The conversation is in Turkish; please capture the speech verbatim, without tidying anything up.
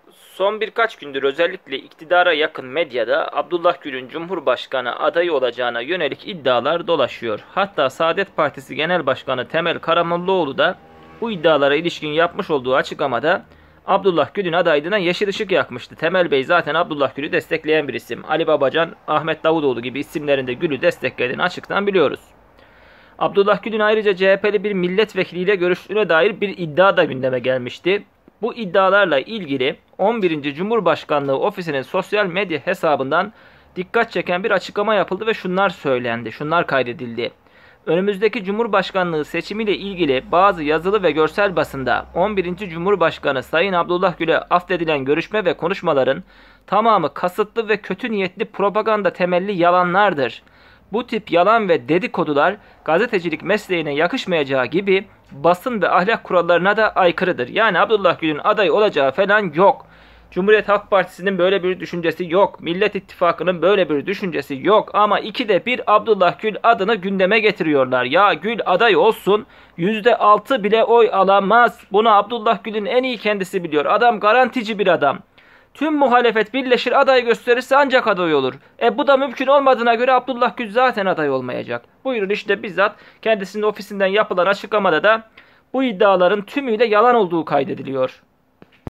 Son birkaç gündür özellikle iktidara yakın medyada Abdullah Gül'ün Cumhurbaşkanı adayı olacağına yönelik iddialar dolaşıyor. Hatta Saadet Partisi Genel Başkanı Temel Karamollaoğlu da bu iddialara ilişkin yapmış olduğu açıklamada Abdullah Gül'ün adaylığına yeşil ışık yakmıştı. Temel Bey zaten Abdullah Gül'ü destekleyen bir isim. Ali Babacan, Ahmet Davutoğlu gibi isimlerinde Gül'ü desteklediğini açıktan biliyoruz. Abdullah Gül'ün ayrıca C H P'li bir milletvekiliyle görüştüğüne dair bir iddia da gündeme gelmişti. Bu iddialarla ilgili on birinci. Cumhurbaşkanlığı Ofisi'nin sosyal medya hesabından dikkat çeken bir açıklama yapıldı ve şunlar söylendi, şunlar kaydedildi. Önümüzdeki Cumhurbaşkanlığı seçimiyle ilgili bazı yazılı ve görsel basında on birinci. Cumhurbaşkanı Sayın Abdullah Gül'e affedilen görüşme ve konuşmaların tamamı kasıtlı ve kötü niyetli propaganda temelli yalanlardır. Bu tip yalan ve dedikodular gazetecilik mesleğine yakışmayacağı gibi basın ve ahlak kurallarına da aykırıdır. Yani Abdullah Gül'ün aday olacağı falan yok. Cumhuriyet Halk Partisi'nin böyle bir düşüncesi yok. Millet İttifakı'nın böyle bir düşüncesi yok. Ama ikide bir Abdullah Gül adını gündeme getiriyorlar. Ya Gül aday olsun, yüzde altı bile oy alamaz. Bunu Abdullah Gül'ün en iyi kendisi biliyor. Adam garantici bir adam. Tüm muhalefet birleşir aday gösterirse ancak aday olur. E bu da mümkün olmadığına göre Abdullah Gül zaten aday olmayacak. Buyurun işte bizzat kendisinin ofisinden yapılan açıklamada da bu iddiaların tümüyle yalan olduğu kaydediliyor.